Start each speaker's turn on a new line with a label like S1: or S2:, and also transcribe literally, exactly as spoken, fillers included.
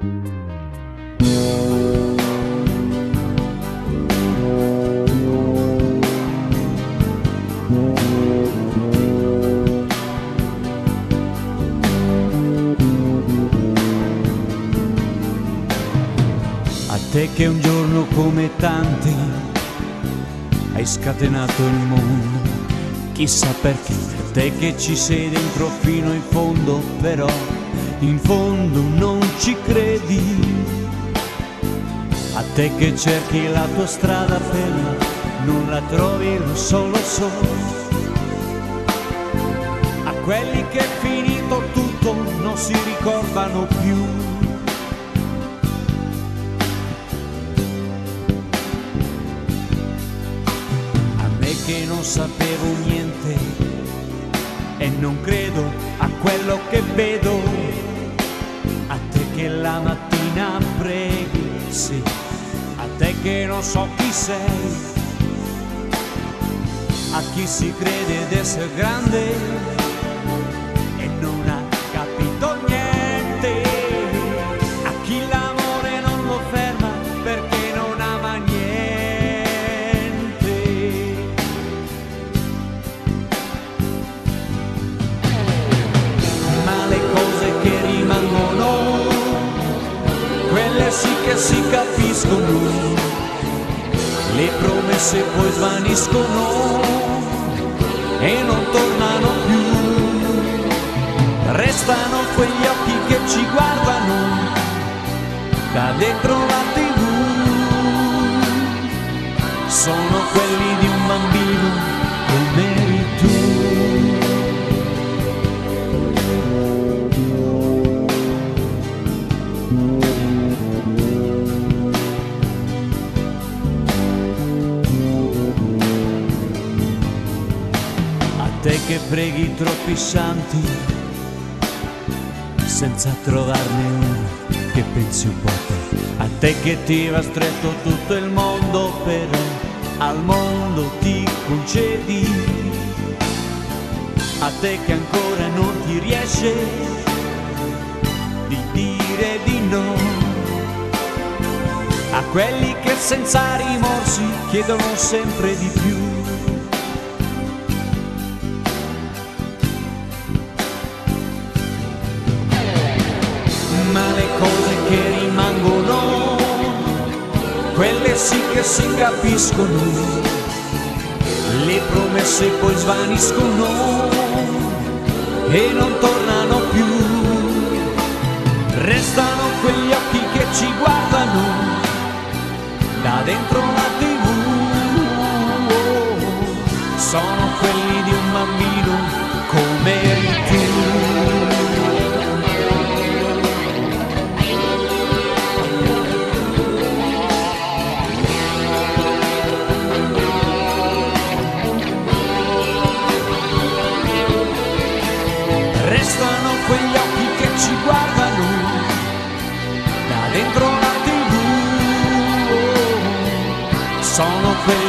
S1: A te che un giorno come tanti hai scatenato il mondo, chissà perché, a te che ci sei dentro fino in fondo, però in fondo non ci credi. A te che cerchi la tua strada ferma, non la trovi, lo so, lo so. A quelli che è finito tutto non si ricordano più. Che non sapevo niente e non credo a quello che vedo, a te che la mattina preghi, sì, a te che non so chi sei, a chi si crede d'essere grande e non ha capito niente, a chi l'amore non lo ferma perché non ama niente. Sì che si capiscono, le promesse poi svaniscono e non tornano più, restano quegli occhi che ci guardano da dentro la tivù, sono quelli di un bambino come eri tu. Te che preghi troppi santi senza trovarne uno che pensi un po' a te, a te che ti va stretto tutto il mondo però al mondo ti concedi, a te che ancora non ti riesce di dire di no, a quelli che senza rimorsi chiedono sempre di più. Ma le cose che rimangono, quelle sì che si capiscono, le promesse poi svaniscono e non tornano più, restano quegli occhi che ci guardano da dentro la tivù, sono quelli di un bambino come eri tu. Restano quegli occhi che ci guardano da dentro la tivù, sono quelli